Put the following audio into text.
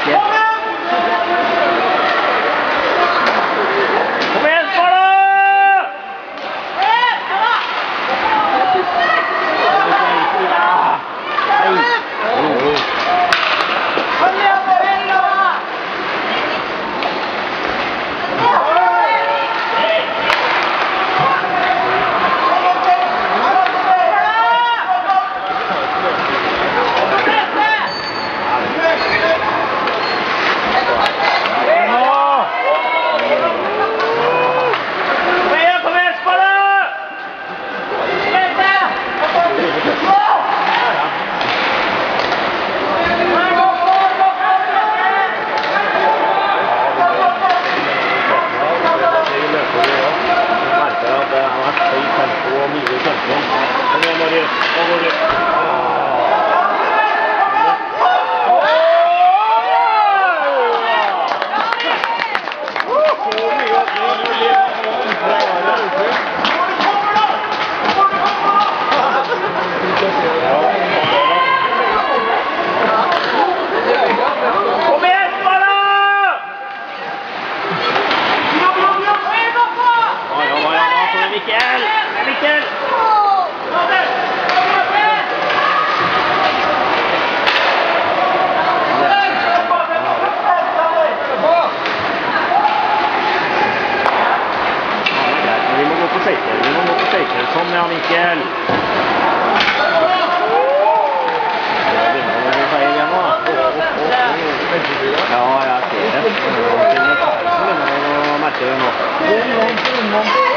ikke. Kom igjen, Sparta! Mikkel! Vi må gå på seiker. Sånn, ja, Mikkel. Det begynner å bli feil igjen nå, da. Ja, jeg ser det. Jeg merker det nå.